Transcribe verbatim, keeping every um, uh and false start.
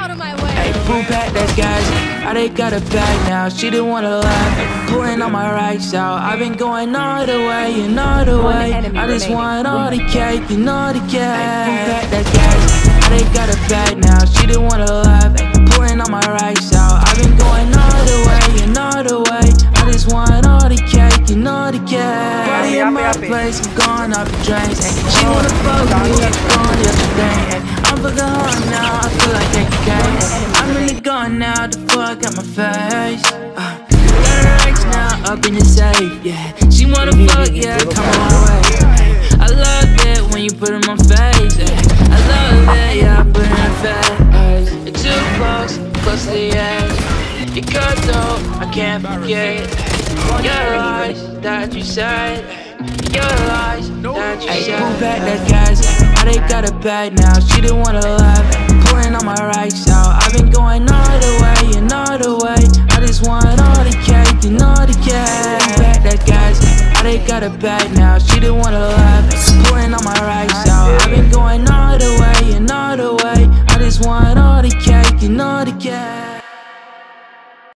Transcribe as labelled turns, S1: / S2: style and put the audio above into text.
S1: Out of my way.
S2: Hey, boom, pack that gas. I they got a bag now. She didn't wanna laugh. Pulling on my rights out. I've been going all the way and all the way. I just want all the cake and all the gas. Boom, pack that gas. I they got a bag now. She didn't wanna laugh. Pulling on my rights out. I've been going all the way and all the way. I just want all the cake and all the gas. Party in my place, I'm going off the drains. She wanna fuck me, I'm going yesterday. I'm fucking hard now, I feel like A K. I'm really gone now, the fuck out my face. uh, Got her ex now, up in your safe, yeah. She wanna fuck, yeah, come on my way. I love it when you put it in my face, yeah. I love it, yeah, I put it in her face. You're too close, close to the edge. You cut though, I can't forget your lies that you said. Your lies that you said. Boom, back that gas. I they got a bag now. She didn't wanna laugh. Pulling on my rights out. I've been going all the way and all the way. I just want all the cake and all the gas. Back that gas. I they got a bag now. She didn't wanna laugh. Pulling on my rights out. I've been going all the way and all the way. I just want all the cake and all the gas.